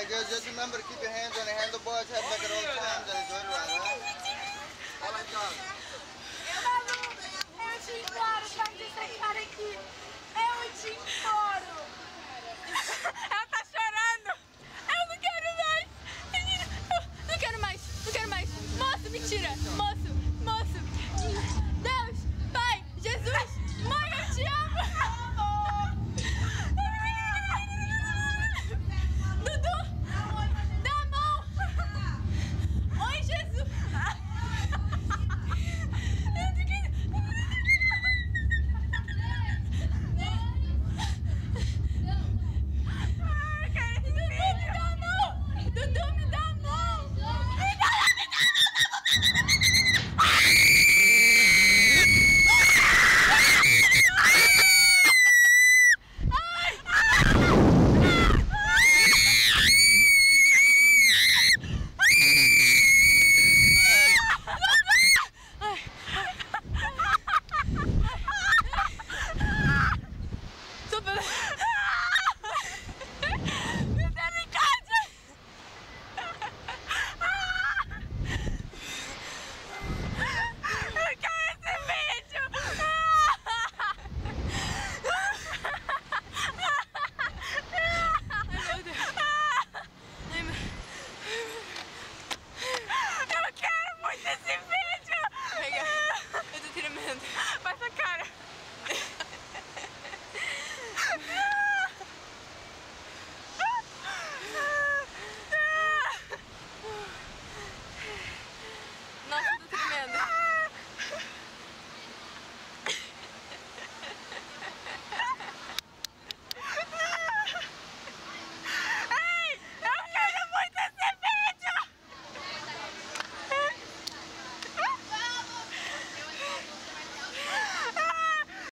Alright, girls, just remember to keep your hands on the handlebars, head back at all times, and enjoy the ride, alright? Alright, John. Eu te imploro, sai desse cara aqui. Eu te imploro.